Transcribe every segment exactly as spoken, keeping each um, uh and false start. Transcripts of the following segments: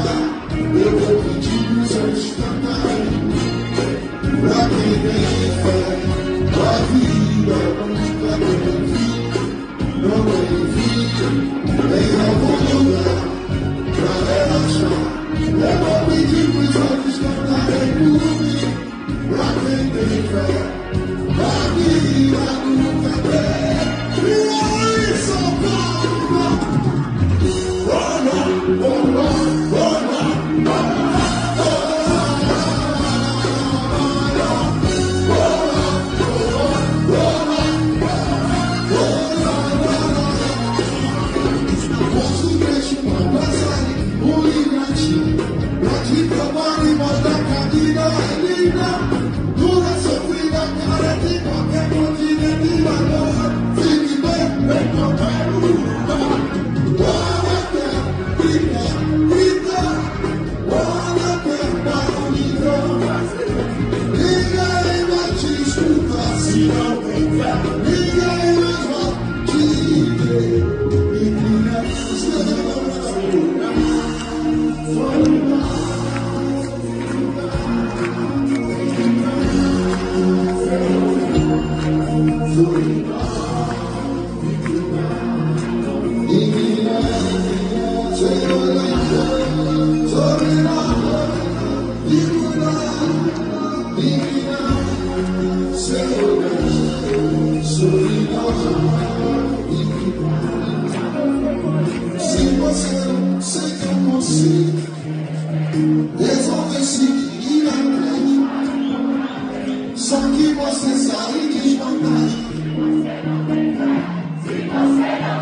eu vou pedir pros anjos cantarem. Pra quem tem fé, a vida nunca tem fim, não tem fim, tem algum lugar pra relaxar. Eu vou pedir pros anjos cantarem por mim. Pra quem tem fé, a vida nunca tem. E aí, São Paulo! Bora, bora, bora, bora! Se você não sei que eu consigo resolver seguir a frente, só que você sai de desvantagem. Se você não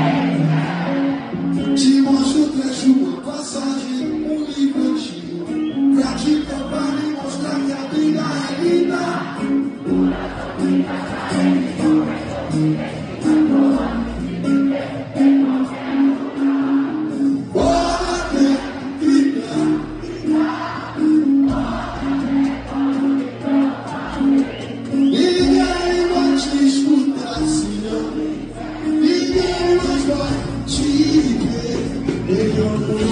tem, te mostro o trecho, uma passagem, um livro antigo, pra te provar e mostrar que a vida é linda. Ninguém mais vai te ver.